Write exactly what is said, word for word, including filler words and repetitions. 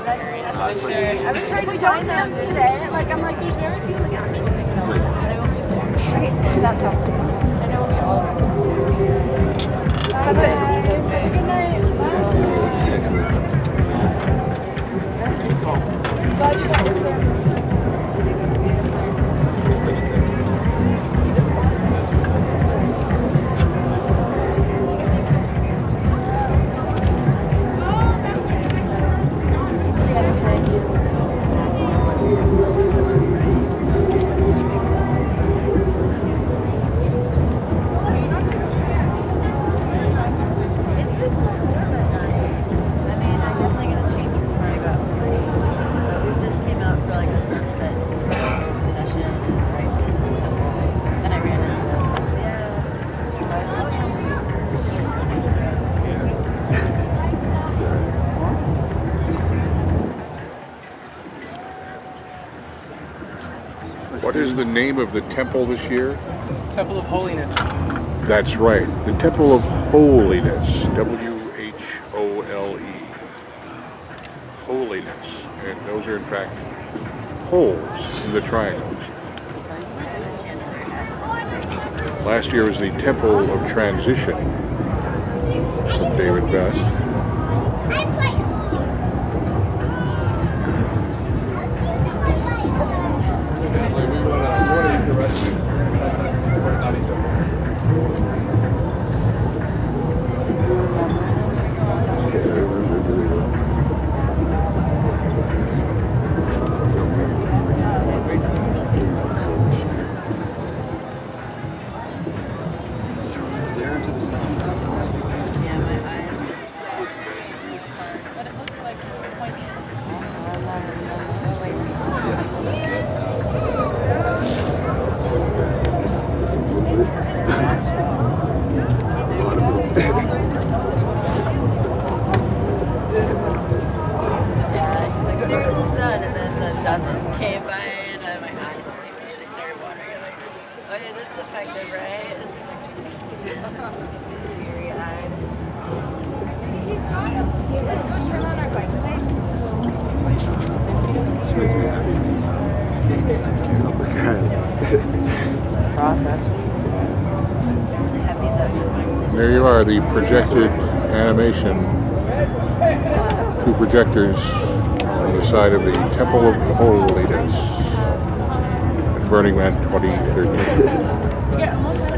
That's for sure. I was trying to find dance today. Like, I'm like, there's very few like actual things I like. And it will be fun. Right. That sounds like fun. And it will be all of us. Bye, guys. Good night. I'm glad you got this there. What is the name of the temple this year? Temple of Whollyness. That's right, the Temple of Whollyness, W H O L E. Whollyness, and those are in fact holes in the triangles. Last year was the Temple of Transition, David Best. Stare into the sun. Yeah, my eyes are just hard. But it looks like pointy. Oh, wait. Yeah, like stare into the sun, and then the dust came by, and uh, my eyes just immediately started watering. I'm like, oh yeah, this is effective, right? It's teary-eyed. Process. There you are, the projected animation through projectors on the side of the Temple of Whollyness at Burning Man twenty thirteen.